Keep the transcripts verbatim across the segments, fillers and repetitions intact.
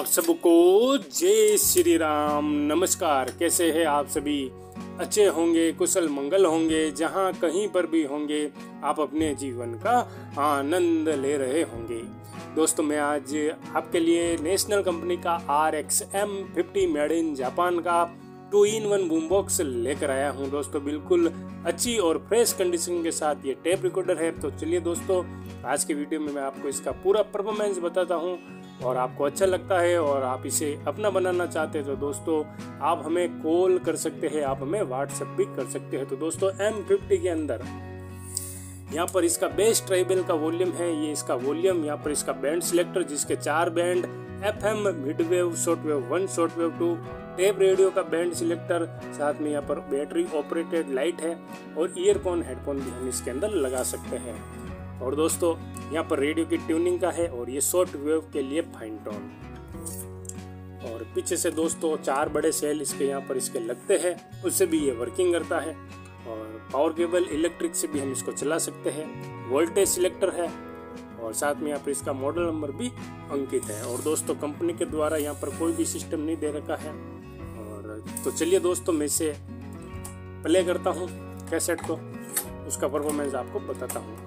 सबको जय श्री राम। नमस्कार, कैसे हैं आप सभी? अच्छे होंगे, कुशल मंगल होंगे। जहाँ कहीं पर भी होंगे आप अपने जीवन का आनंद ले रहे होंगे। दोस्तों, मैं आज आपके लिए नेशनल कंपनी का R X M fifty made in Japan का two in one boom box लेकर आया हूँ। दोस्तों, बिल्कुल अच्छी और फ्रेश कंडीशन के साथ ये टेप रिकॉर्डर है। तो चलिए दोस्तों, आज के वीडियो में मैं आपको इसका पूरा परफॉर्मेंस बताता हूँ और आपको अच्छा लगता है और आप इसे अपना बनाना चाहते हैं तो दोस्तों आप हमें कॉल कर सकते हैं, आप हमें व्हाट्सएप भी कर सकते हैं। तो दोस्तों एम फिफ्टी के अंदर यहाँ पर इसका बेस ट्राइबल का वॉल्यूम है, ये इसका वॉल्यूम। यहाँ पर इसका बैंड सिलेक्टर जिसके चार band, F M, mid wave, short wave one, short wave two, tape radio का बैंड सिलेक्टर, साथ में यहाँ पर बैटरी ऑपरेटेड लाइट है और ईयरफोन हेडफोन भी हम इसके अंदर लगा सकते हैं। और दोस्तों यहाँ पर रेडियो की ट्यूनिंग का है और ये शॉर्ट वेव के लिए फाइन टोन। और पीछे से दोस्तों चार बड़े सेल इसके यहाँ पर इसके लगते हैं, उससे भी ये वर्किंग करता है। और पावर केबल इलेक्ट्रिक से भी हम इसको चला सकते हैं। वोल्टेज सिलेक्टर है और साथ में यहाँ पर इसका मॉडल नंबर भी अंकित है। और दोस्तों कंपनी के द्वारा यहाँ पर कोई भी सिस्टम नहीं दे रखा है। और तो चलिए दोस्तों, मैं इसे प्ले करता हूँ कैसेट को, उसका परफॉर्मेंस आपको बताता हूँ।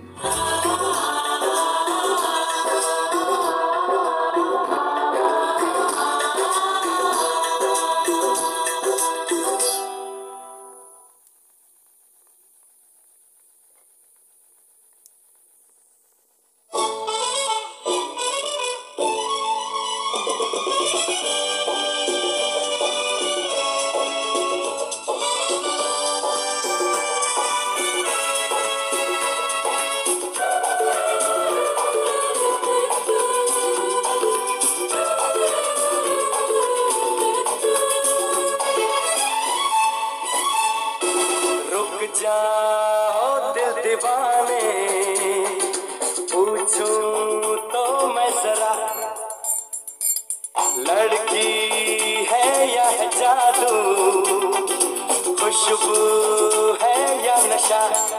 जाओ दिल दीवाने, पूछूं तो मैं जरा, लड़की है या है जादू, खुशबू है या नशा,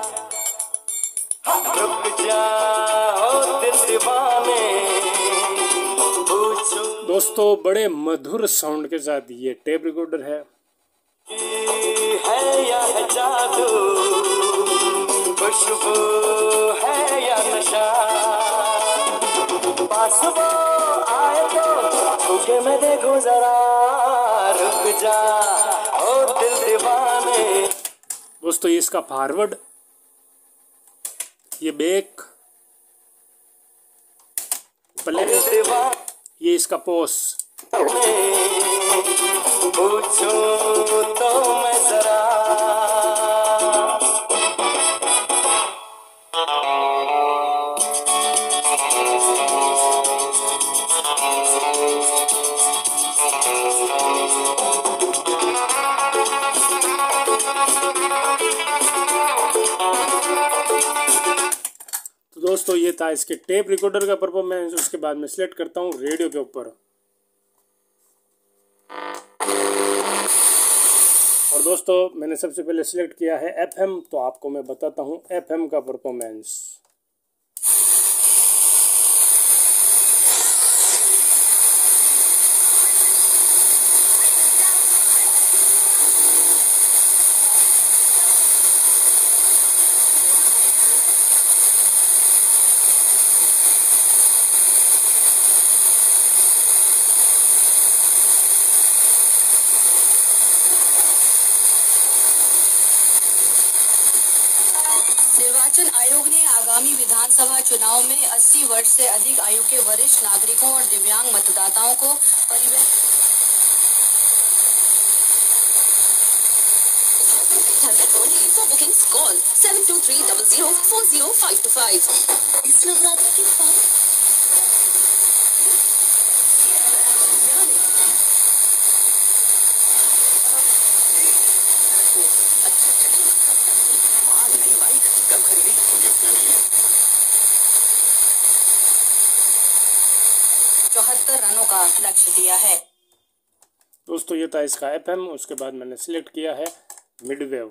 रुक जाओ दिल दीवाने, पूछूं। दोस्तों बड़े मधुर साउंड के साथ ये टेप रिकॉर्डर है है या है जादू, खुशबू है या नशा, पास वो आए तो छूके मैं देखूं जरा, रुक जा ओ दिल दीवाने। दोस्तों ये इसका फॉरवर्ड, ये बैक, प्ले, ये इसका पोस। पूछूं तो मैं जरा, तो दोस्तों ये था इसके टेप रिकॉर्डर का परफॉर्मेंस। उसके बाद मैं सिलेक्ट करता हूँ रेडियो के ऊपर। और दोस्तों मैंने सबसे पहले सिलेक्ट किया है एफ एम, तो आपको मैं बताता हूँ एफ एम का परफॉर्मेंस। निर्वाचन आयोग ने आगामी विधानसभा चुनाव में अस्सी वर्ष से अधिक आयु के वरिष्ठ नागरिकों और दिव्यांग मतदाताओं को परिवहन bookings call seven two three double zero four zero five two five. इस नवरात्रि के पास चौहत्तर रनों का लक्ष्य दिया है। दोस्तों ये था इसका एफ एम। उसके बाद मैंने सिलेक्ट किया है mid wave.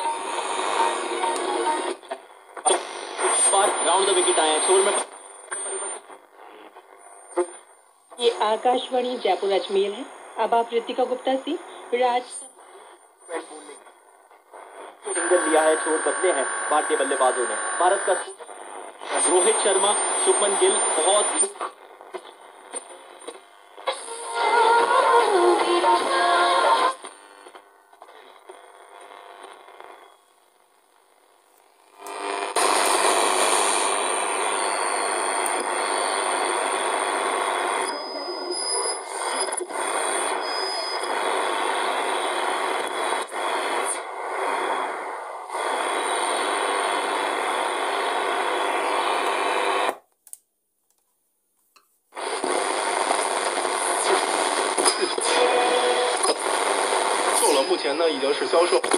Round the wicket आए, शोर में ये आकाशवाणी जयपुर अजमेर है। अब आप ऋतिका गुप्ता से राज सिंगल लिया है, छोर बदले हैं भारतीय बल्लेबाजों ने। भारत का रोहित शर्मा, शुभमन गिल बहुत 目前呢已经是销售。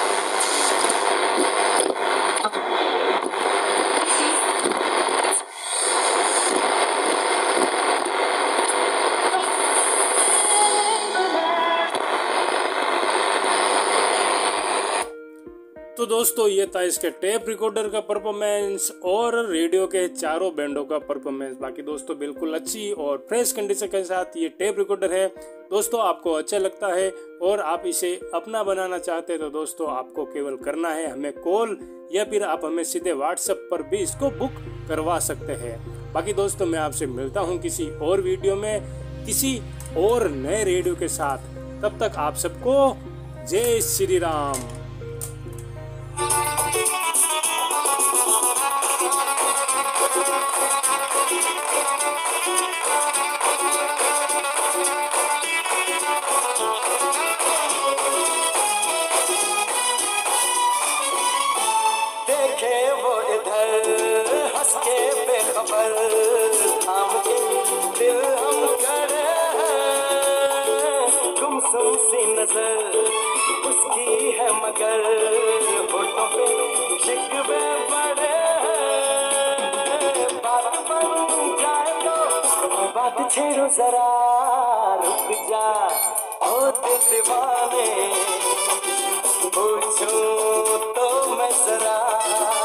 तो दोस्तों ये था इसके टेप रिकॉर्डर का परफॉर्मेंस और रेडियो के चारों बैंडों का परफॉर्मेंस। बाकी दोस्तों बिल्कुल अच्छी और फ्रेश कंडीशन के साथ ये टेप रिकॉर्डर है। दोस्तों आपको अच्छा लगता है और आप इसे अपना बनाना चाहते हैं तो दोस्तों आपको केवल करना है हमें कॉल या फिर आप हमें सीधे व्हाट्सएप पर भी इसको बुक करवा सकते हैं। बाकी दोस्तों मैं आपसे मिलता हूँ किसी और वीडियो में किसी और नए रेडियो के साथ। तब तक आप सबको जय श्री राम। देखे वो इधर हंस के बेखबर, थाम के दिल हम करे गुमसुम सी नजर उसकी है मगर होठों पे शिकवे बड़े। बात बन जाए तो बात छेड़ो जरा, रुक जा ओ दिल दीवाने, पूछूं तो मैं जरा